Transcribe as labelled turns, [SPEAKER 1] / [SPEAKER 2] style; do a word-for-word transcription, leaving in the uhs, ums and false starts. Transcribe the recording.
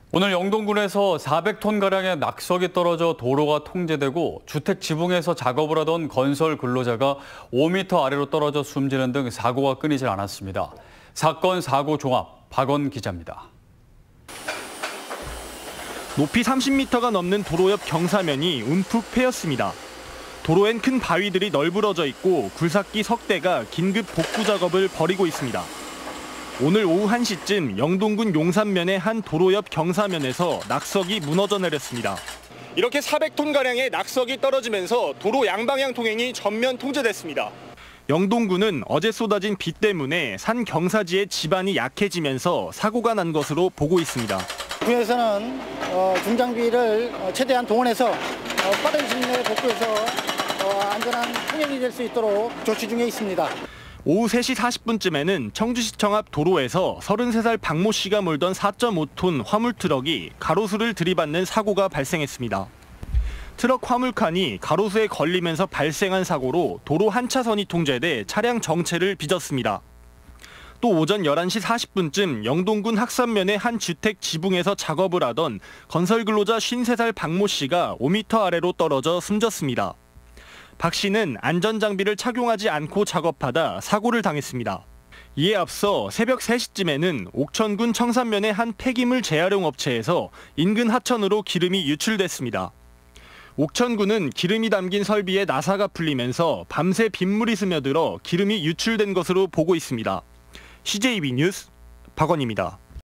[SPEAKER 1] 오늘 영동군에서 사백 톤가량의 낙석이 떨어져 도로가 통제되고 주택 지붕에서 작업을 하던 건설 근로자가 오 미터 아래로 떨어져 숨지는 등 사고가 끊이질 않았습니다. 사건 사고 종합 박원 기자입니다.
[SPEAKER 2] 높이 삼십 미터가 넘는 도로 옆 경사면이 움푹 패였습니다. 도로엔 큰 바위들이 널브러져 있고 굴삭기 석 대가 긴급 복구 작업을 벌이고 있습니다. 오늘 오후 한 시쯤 영동군 용산면의 한 도로 옆 경사면에서 낙석이 무너져 내렸습니다. 이렇게 사백 톤가량의 낙석이 떨어지면서 도로 양방향 통행이 전면 통제됐습니다. 영동군은 어제 쏟아진 비 때문에 산 경사지의 지반이 약해지면서 사고가 난 것으로 보고 있습니다.
[SPEAKER 3] 구에서는 어, 중장비를 최대한 동원해서 어, 빠른 시일 내에 복구해서 어, 안전한 통행이 될 수 있도록 조치 중에 있습니다.
[SPEAKER 2] 오후 세 시 사십 분쯤에는 청주시청 앞 도로에서 서른세 살 박모 씨가 몰던 사 점 오 톤 화물 트럭이 가로수를 들이받는 사고가 발생했습니다. 트럭 화물칸이 가로수에 걸리면서 발생한 사고로 도로 한 차선이 통제돼 차량 정체를 빚었습니다. 또 오전 열한 시 사십 분쯤 영동군 학산면의 한 주택 지붕에서 작업을 하던 건설 근로자 쉰세 살 박모 씨가 오 미터 아래로 떨어져 숨졌습니다. 박 씨는 안전장비를 착용하지 않고 작업하다 사고를 당했습니다. 이에 앞서 새벽 세 시쯤에는 옥천군 청산면의 한 폐기물 재활용 업체에서 인근 하천으로 기름이 유출됐습니다. 옥천군은 기름이 담긴 설비에 나사가 풀리면서 밤새 빗물이 스며들어 기름이 유출된 것으로 보고 있습니다. 씨제이비 뉴스 박원입니다.